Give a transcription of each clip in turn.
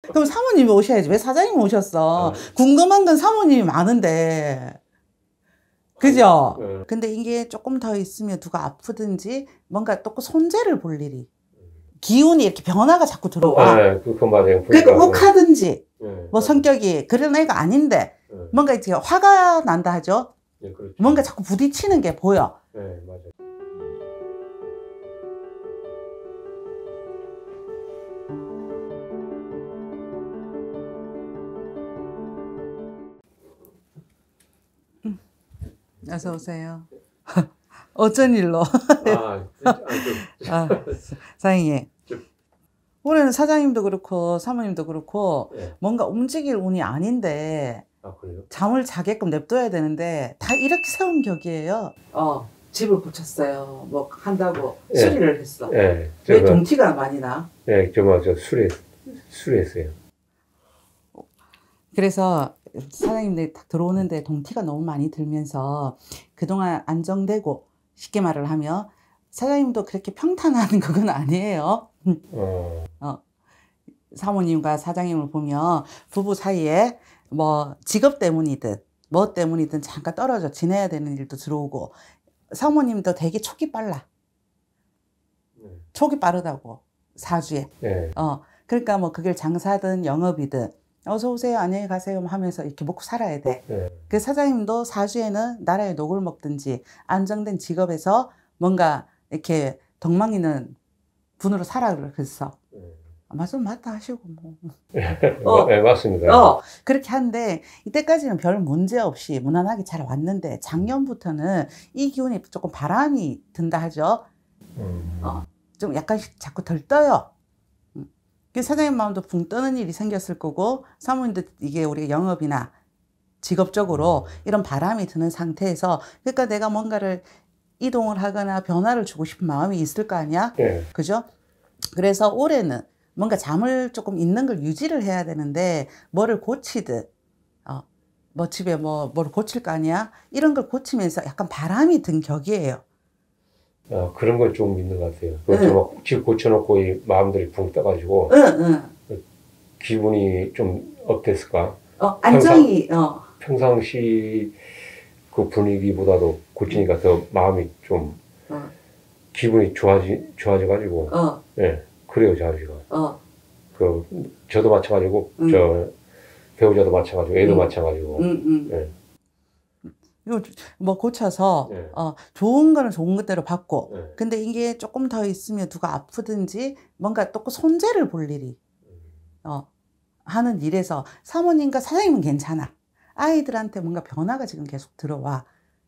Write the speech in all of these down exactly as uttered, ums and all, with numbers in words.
그럼 사모님이 오셔야지. 왜 사장님 오셨어? 네. 궁금한 건 사모님이 많은데. 그죠? 네. 근데 이게 조금 더 있으면 누가 아프든지 뭔가 또 손재를 볼 일이. 기운이 이렇게 변화가 자꾸 들어와. 네, 그, 그 맞아요. 그러니까 욱하든지, 네, 뭐 성격이 그런 애가 아닌데, 네. 뭔가 이제 화가 난다 하죠? 네, 그렇죠. 뭔가 자꾸 부딪히는 게 보여. 네, 맞아요. 음. 어서 오세요. 어쩐 일로? 아, 아, 사장님. 올해는 사장님도 그렇고 사모님도 그렇고 네. 뭔가 움직일 운이 아닌데 아, 그래요? 잠을 자게끔 냅둬야 되는데 다 이렇게 세운 격이에요. 어, 집을 고쳤어요. 뭐 한다고 네. 수리를 했어. 네. 왜 동티가 많이 나? 네, 정말 저 수리 수리했어요. 그래서 사장님들 딱 들어오는데 동티가 너무 많이 들면서 그동안 안정되고 쉽게 말을 하면 사장님도 그렇게 평탄한 그건 아니에요. 어. 어. 사모님과 사장님을 보면 부부 사이에 뭐 직업 때문이든 뭐 때문이든 잠깐 떨어져 지내야 되는 일도 들어오고 사모님도 되게 촉이 빨라. 네. 촉이 빠르다고 사주에. 네. 어. 그러니까 뭐 그게 장사든 영업이든 어서 오세요 안녕히 가세요 하면서 이렇게 먹고 살아야 돼. 네. 그 사장님도 사주에는 나라의 녹을 먹든지 안정된 직업에서 뭔가 이렇게 덕망이는 분으로 살아 그랬어. 네. 맞으면 맞다 하시고 뭐. 어, 네, 맞습니다. 어, 그렇게 하는데 이때까지는 별 문제 없이 무난하게 잘 왔는데 작년부터는 이 기운이 조금 바람이 든다 하죠. 음. 어, 좀 약간씩 자꾸 덜 떠요. 음. 사장님 마음도 붕 떠는 일이 생겼을 거고 사모님도 이게 우리 영업이나 직업적으로 이런 바람이 드는 상태에서 그러니까 내가 뭔가를 이동을 하거나 변화를 주고 싶은 마음이 있을 거 아니야? 네. 그죠? 그래서 올해는 뭔가 잠을 조금 있는 걸 유지를 해야 되는데 뭐를 고치듯 어, 뭐 집에 뭐 뭘 고칠 거 아니야? 이런 걸 고치면서 약간 바람이 든 격이에요. 아, 그런 건 좀 있는 것 같아요. 응. 집 고쳐놓고 이 마음들이 붕 떠가지고 응, 응. 기분이 좀 어땠을까? 어, 안정이 평상, 어. 평상시 그 분위기보다도 고치니까 더 마음이 좀 어. 기분이 좋아지 좋아져가지고 어. 예 그래요 자주가 어. 그 저도 마찬가지고 음. 저 배우자도 마찬가지고 애도 음. 마찬가지고 음, 음. 예. 이거 뭐 고쳐서 예. 어, 좋은 거는 좋은 것대로 받고 예. 근데 이게 조금 더 있으면 누가 아프든지 뭔가 또 손재를 볼 일이 어, 하는 일에서 사모님과 사장님은 괜찮아. 아이들한테 뭔가 변화가 지금 계속 들어와.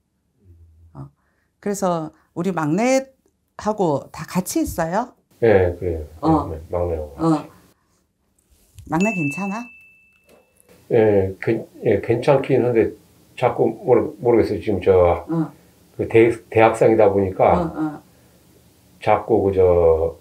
어. 그래서 우리 막내하고 다 같이 있어요? 네, 그래요. 어. 네, 막내하고. 어. 막내 괜찮아? 예, 그, 예, 괜찮긴 한데 자꾸 모르, 모르겠어요. 지금 저, 어. 그 대, 대학생이다 보니까 어, 어. 자꾸 그저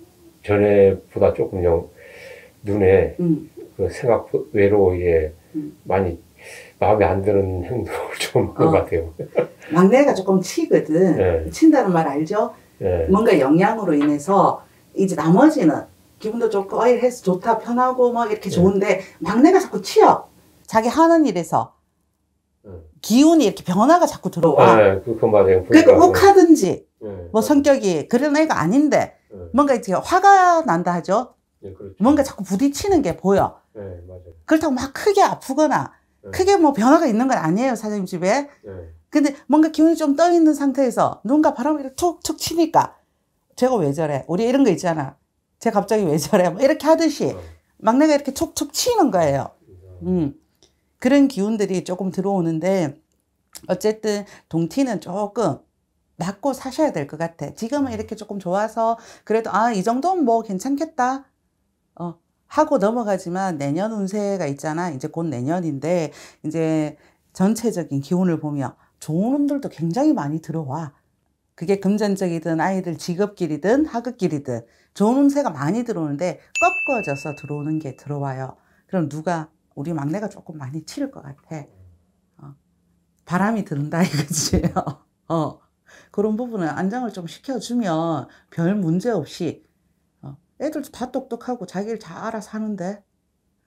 전에보다 조금 영 눈에 음. 그 생각 외로 이게 음. 많이 마음에 안 드는 행동을 좀 하는 어. 것 같아요. 막내가 조금 치거든. 네. 친다는 말 알죠? 네. 뭔가 영향으로 인해서 이제 나머지는 기분도 좋고 어이 해서 좋다 편하고 뭐 이렇게 좋은데 네. 막내가 자꾸 치여. 자기 하는 일에서 네. 기운이 이렇게 변화가 자꾸 들어와. 네, 그거 맞아요. 그러니까 욱하든지 네. 뭐 성격이 그런 애가 아닌데 네. 뭔가 이제 화가 난다 하죠? 네, 그렇죠. 뭔가 자꾸 부딪히는 게 보여. 네, 맞아요. 그렇다고 막 크게 아프거나 네. 크게 뭐 변화가 있는 건 아니에요, 사장님 집에. 네. 근데 뭔가 기운이 좀 떠 있는 상태에서 누군가 바람을 이렇게 툭툭 치니까 제가 왜 저래? 우리 이런 거 있잖아. 제가 갑자기 왜 저래? 뭐 이렇게 하듯이 네. 막내가 이렇게 툭툭 치는 거예요. 음. 그런 기운들이 조금 들어오는데 어쨌든 동티는 조금 맞고 사셔야 될 것 같아. 지금은 이렇게 조금 좋아서 그래도 아, 이 정도면 뭐 괜찮겠다. 어. 하고 넘어가지만 내년 운세가 있잖아. 이제 곧 내년인데 이제 전체적인 기운을 보면 좋은 운들도 굉장히 많이 들어와. 그게 금전적이든 아이들 직업길이든 학업길이든 좋은 운세가 많이 들어오는데 꺾어져서 들어오는 게 들어와요. 그럼 누가 우리 막내가 조금 많이 치를 것 같아. 어. 바람이 든다 이거지. 어. 그런 부분은 안정을 좀 시켜주면 별 문제 없이 어. 애들도 다 똑똑하고 자기를 잘 알아서 하는데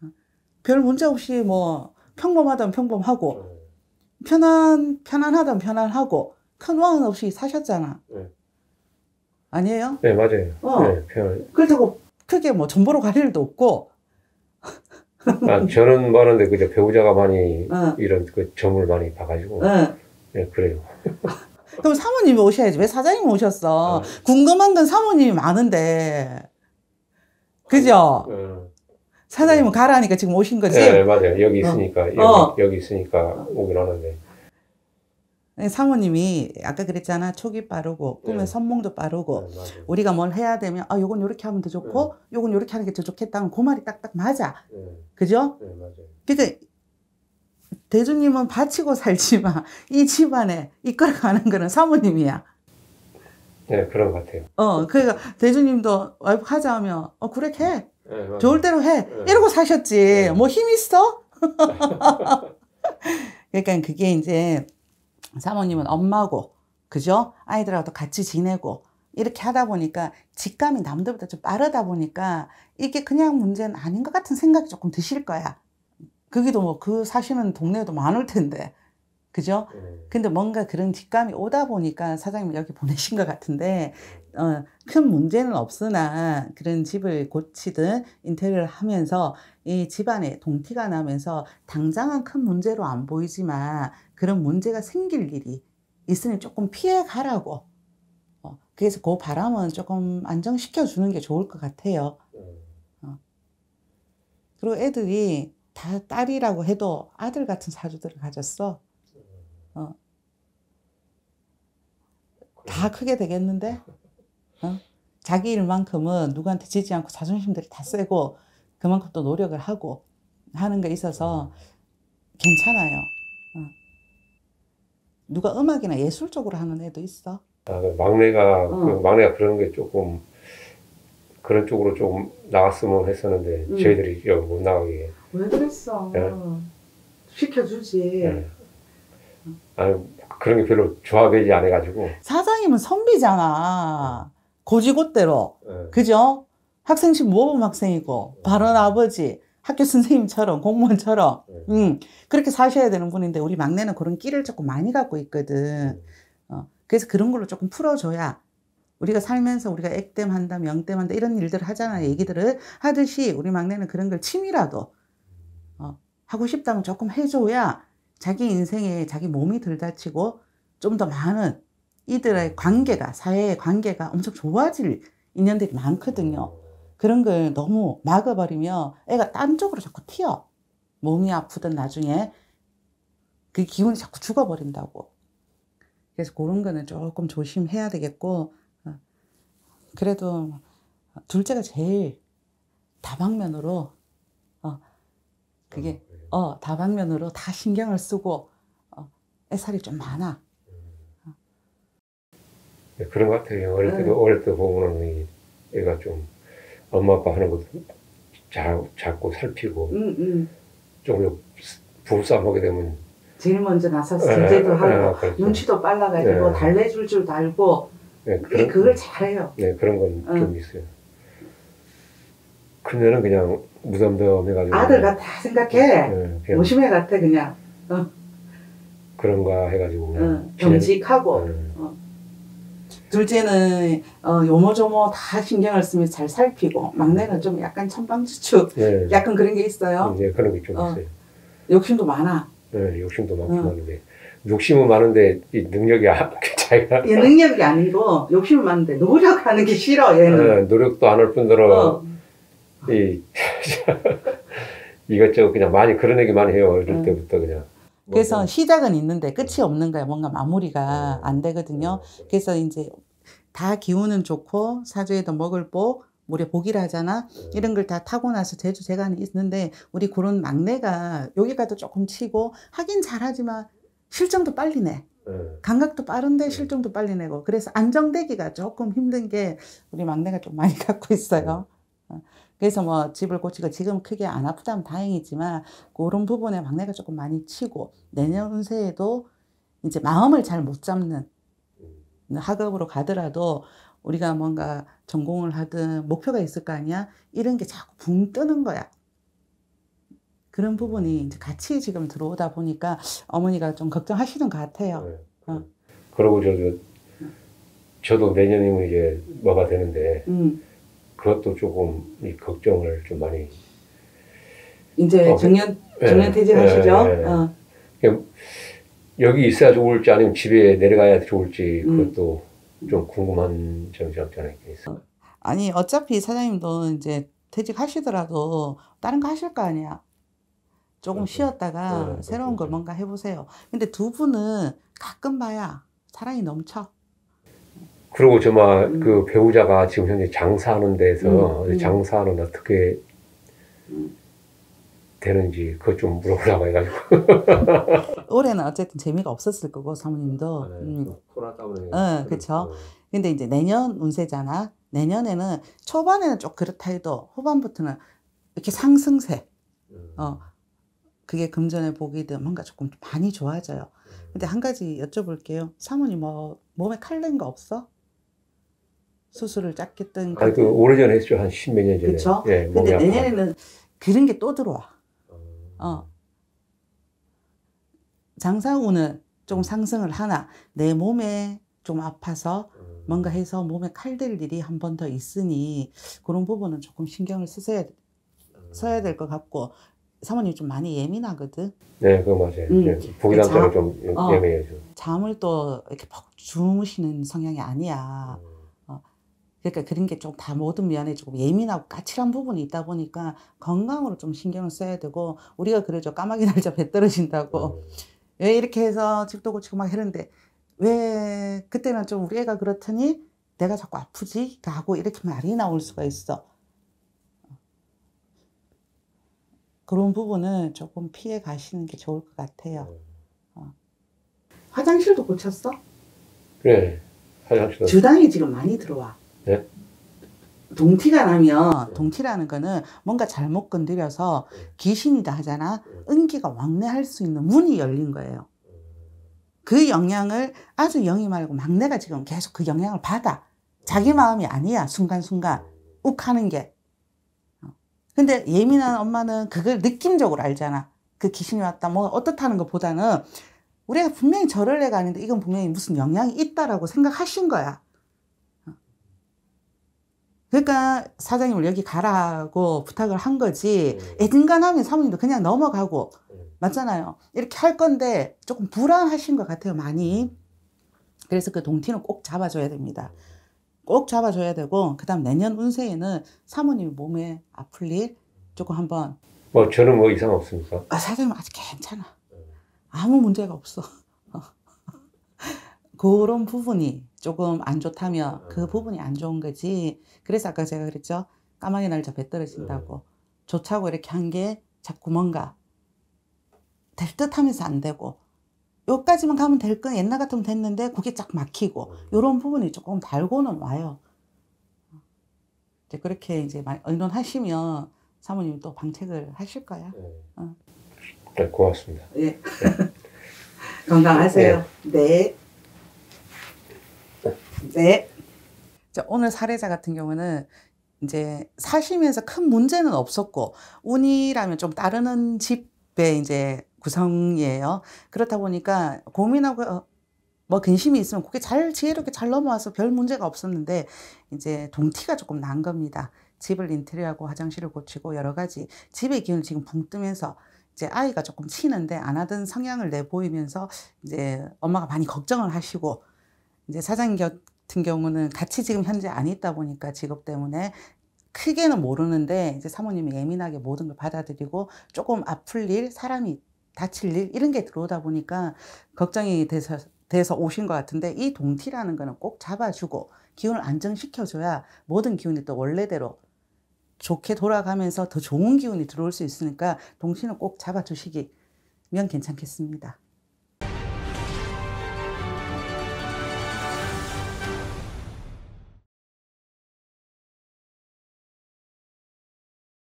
별 문제 없이 뭐 평범하다면 평범하고 네. 편안 편안하다면 편안하고 큰 오한 없이 사셨잖아. 네. 아니에요? 네, 맞아요. 어. 네, 편안. 그렇다고 크게 뭐 전보러 갈 일도 없고. 아, 저는 많은데 그저 배우자가 많이 어. 이런 그 점을 많이 봐가지고. 어. 네, 그래요. 그럼 사모님이 오셔야지. 왜 사장님 오셨어? 어. 궁금한 건 사모님이 많은데. 그죠? 어. 사장님은 네. 가라니까 지금 오신 거지? 네, 맞아요. 여기 있으니까. 어. 여기, 어. 여기 있으니까 오긴 하는데. 사모님이 아까 그랬잖아. 촉이 빠르고 꿈의 네. 선몽도 빠르고 네, 우리가 뭘 해야 되면 아 요건 요렇게 하면 더 좋고 네. 요건 요렇게 하는 게 더 좋겠다면 그 말이 딱딱 맞아. 네. 그죠? 네, 맞아요. 그러니까 대주님은 바치고 살지만 이 집안에 이끌어가는 거는 사모님이야. 네, 그런 것 같아요. 어, 그러니까 대주님도 와이프 하자 하면 어 그래 해. 네, 좋을 대로 해. 네. 이러고 사셨지. 네. 뭐 힘 있어? 그러니까 그게 이제 사모님은 엄마고, 그죠? 아이들하고도 같이 지내고, 이렇게 하다 보니까 직감이 남들보다 좀 빠르다 보니까 이게 그냥 문제는 아닌 것 같은 생각이 조금 드실 거야. 거기도 뭐 그 사시는 동네에도 많을 텐데. 그죠? 음. 근데 뭔가 그런 직감이 오다 보니까 사장님 여기 보내신 것 같은데, 어, 큰 문제는 없으나 그런 집을 고치든 인테리어를 하면서 이 집안에 동티가 나면서 당장은 큰 문제로 안 보이지만 그런 문제가 생길 일이 있으니 조금 피해 가라고. 어, 그래서 그 바람은 조금 안정시켜 주는 게 좋을 것 같아요. 어. 그리고 애들이 다 딸이라고 해도 아들 같은 사주들을 가졌어. 어. 다 크게 되겠는데? 어? 자기 일만큼은 누구한테 지지 않고 자존심들이 다 세고 그만큼 또 노력을 하고 하는 게 있어서 괜찮아요. 어. 누가 음악이나 예술 쪽으로 하는 애도 있어. 아, 그 막내가 어. 그 막내가 그런 게 조금 그런 쪽으로 좀 나갔으면 했었는데 음. 저희들이 여기 못 나가게. 왜 그랬어? 네. 시켜주지. 네. 아니 그런 게 별로 좋아하지 않아가지고. 사장님은 선비잖아. 고지고대로. 네. 그죠? 학생식 모범 학생이고 네. 바른 아버지, 학교 선생님처럼 공무원처럼 네. 음, 그렇게 사셔야 되는 분인데 우리 막내는 그런 끼를 조금 많이 갖고 있거든. 네. 어, 그래서 그런 걸로 조금 풀어줘야 우리가 살면서 우리가 액땜한다, 명땜한다 이런 일들을 하잖아. 얘기들을 하듯이 우리 막내는 그런 걸 취미라도 어, 하고 싶다면 조금 해줘야 자기 인생에 자기 몸이 덜 다치고 좀 더 많은 이들의 관계가, 사회의 관계가 엄청 좋아질 인연들이 많거든요. 그런 걸 너무 막아버리면 애가 딴 쪽으로 자꾸 튀어. 몸이 아프든 나중에 그 기운이 자꾸 죽어버린다고. 그래서 그런 거는 조금 조심해야 되겠고, 그래도 둘째가 제일 다방면으로, 어, 그게, 어, 다방면으로 다 신경을 쓰고, 어, 애살이 좀 많아. 네, 그런 것 같아요. 어릴 때도, 네. 어릴 때 보면은 애가 좀 엄마 아빠 하는 것도 잘, 잡고 살피고, 음, 음. 좀 부부싸움 하게 되면. 제일 먼저 나서서 제재도 하고, 그렇죠. 눈치도 빨라가지고, 네. 달래줄 줄 알고, 네, 그런, 그걸 잘해요. 네, 그런 건 좀 어. 있어요. 큰애는 그냥 무덤덤해가지고. 아들 같아 생각해. 네, 오심애 같아, 그냥. 어. 그런가 해가지고. 어, 정직하고. 네. 어. 둘째는 어, 요모조모 다 신경을 쓰면서 잘 살피고, 막내는 좀 약간 천방지축, 네. 약간 그런 게 있어요. 네, 그런 게 좀 어. 있어요. 욕심도 많아. 네, 욕심도 많고 많은데 욕심은 많은데 이 능력이 자기가. 얘 능력이 아니고 욕심은 많은데 노력하는 게 싫어 얘는. 네, 노력도 안 할 뿐더러 어. 이 이것저것 그냥 많이 그런 얘기 많이 해요. 어릴 응. 때부터 그냥. 그래서 뭐, 시작은 있는데 끝이 없는 거야. 뭔가 마무리가 안 되거든요. 그래서 이제 다 기운은 좋고 사주에도 먹을 복, 우리 복이라 하잖아. 이런 걸 다 타고 나서 제주 재간이 있는데 우리 그런 막내가 여기가도 조금 치고 하긴 잘하지만 실정도 빨리 내. 감각도 빠른데 실정도 빨리 내고. 그래서 안정되기가 조금 힘든 게 우리 막내가 좀 많이 갖고 있어요. 그래서 뭐 집을 고치고 지금 크게 안 아프다면 다행이지만 그런 부분에 막내가 조금 많이 치고 내년 운세에도 이제 마음을 잘 못 잡는 학업으로 가더라도 우리가 뭔가 전공을 하든 목표가 있을 거 아니야? 이런 게 자꾸 붕 뜨는 거야. 그런 부분이 이제 같이 지금 들어오다 보니까 어머니가 좀 걱정하시는 것 같아요. 네. 어. 그리고 저도 저도 내년이면 이제 뭐가 되는데 음. 그것도 조금 이 걱정을 좀 많이 이제 어, 정년 정년 퇴직하시죠? 네, 네, 네. 어. 여기 있어야 좋을지 아니면 집에 내려가야 좋을지 그것도 음. 좀 궁금한 점이 없지 않아 있어요. 아니 어차피 사장님도 이제 퇴직하시더라도 다른 거 하실 거 아니야. 조금 그렇죠. 쉬었다가 네, 새로운 그렇죠. 걸 뭔가 해보세요. 근데 두 분은 가끔 봐야 사랑이 넘쳐. 그리고 정말 음. 그 배우자가 지금 현재 장사하는 데서 음, 음. 장사는 어떻게 음. 되는지 그것 좀 물어보라고 해가지고. 올해는 어쨌든 재미가 없었을 거고 사모님도. 아, 네. 음. 코로나 때문에. 응, 그렇죠. 근데 이제 내년 운세잖아. 내년에는 초반에는 좀 그렇다 해도 후반부터는 이렇게 상승세. 음. 어, 그게 금전의 복이든 뭔가 조금 많이 좋아져요. 음. 근데 한 가지 여쭤볼게요. 사모님 뭐 몸에 칼 낸 거 없어? 수술을 짰겠든. 아니, 그 오래전에 했죠. 한 십몇 년 전에. 그렇죠. 예, 근데 내년에는 그런 게 또 들어와. 어. 장사운은 좀 상승을 하나 내 몸에 좀 아파서 뭔가 해서 몸에 칼댈 일이 한 번 더 있으니 그런 부분은 조금 신경을 쓰셔야 써야 될 것 같고 사모님 좀 많이 예민하거든. 네, 그거 맞아요. 음. 보기만 따라 좀 어, 예민해요. 잠을 또 이렇게 푹 주무시는 성향이 아니야. 음. 어, 그러니까 그런 게 좀 다 모든 면에 조금 예민하고 까칠한 부분이 있다 보니까 건강으로 좀 신경을 써야 되고 우리가 그러죠. 까마귀 날짜 배 떨어진다고. 음. 왜 이렇게 해서 집도 고치고 막 했는데 왜 그때는 좀 우리 애가 그렇더니 내가 자꾸 아프지? 하고 이렇게 말이 나올 수가 있어. 그런 부분은 조금 피해 가시는 게 좋을 것 같아요. 어. 화장실도 고쳤어? 네. 화장실도. 주당이 지금 많이 들어와. 네? 동티가 나면, 동티라는 거는 뭔가 잘못 건드려서 귀신이다 하잖아. 은기가 왕래할 수 있는 문이 열린 거예요. 그 영향을 아주 영이 말고 막내가 지금 계속 그 영향을 받아. 자기 마음이 아니야. 순간순간 욱하는 게. 근데 예민한 엄마는 그걸 느낌적으로 알잖아. 그 귀신이 왔다 뭐 어떻다는 것보다는 우리가 분명히 저럴 애가 아닌데 이건 분명히 무슨 영향이 있다라고 생각하신 거야. 그러니까 사장님을 여기 가라고 부탁을 한 거지. 애진간하면 사모님도 그냥 넘어가고 맞잖아요. 이렇게 할 건데 조금 불안하신 것 같아요. 많이. 그래서 그 동티는 꼭 잡아줘야 됩니다. 꼭 잡아줘야 되고 그 다음 내년 운세에는 사모님 몸에 아플 일 조금 한번. 뭐 저는 뭐 이상 없습니까? 아, 사장님 아직 괜찮아. 아무 문제가 없어. 그런 부분이 조금 안 좋다면 그 부분이 안 좋은 거지. 그래서 아까 제가 그랬죠. 까마귀 날짜 배 떨어진다고. 좋다고 이렇게 한 게 자꾸 뭔가 될 듯 하면서 안 되고 여기까지만 가면 될 건 옛날 같으면 됐는데 그게 쫙 막히고 이런 부분이 조금 달고는 와요. 이제 그렇게 이제 의논하시면 사모님이 또 방책을 하실 거야. 네, 어. 네 고맙습니다. 예. 네. 건강하세요. 네. 네. 네. 자, 오늘 사례자 같은 경우는 이제 사시면서 큰 문제는 없었고 운이라면 좀 따르는 집의 이제 구성이에요. 그렇다 보니까 고민하고 뭐 근심이 있으면 그게 잘 지혜롭게 잘 넘어와서 별 문제가 없었는데 이제 동티가 조금 난 겁니다. 집을 인테리어하고 화장실을 고치고 여러 가지 집의 기운이 지금 붕 뜨면서 이제 아이가 조금 치는데 안 하던 성향을 내보이면서 이제 엄마가 많이 걱정을 하시고 이제 사장님 같은 경우는 같이 지금 현재 안 있다 보니까 직업 때문에 크게는 모르는데 이제 사모님이 예민하게 모든 걸 받아들이고 조금 아플 일, 사람이 다칠 일 이런 게 들어오다 보니까 걱정이 돼서, 돼서 오신 것 같은데 이 동티라는 거는 꼭 잡아주고 기운을 안정시켜줘야 모든 기운이 또 원래대로 좋게 돌아가면서 더 좋은 기운이 들어올 수 있으니까 동티는 꼭 잡아주시면 괜찮겠습니다.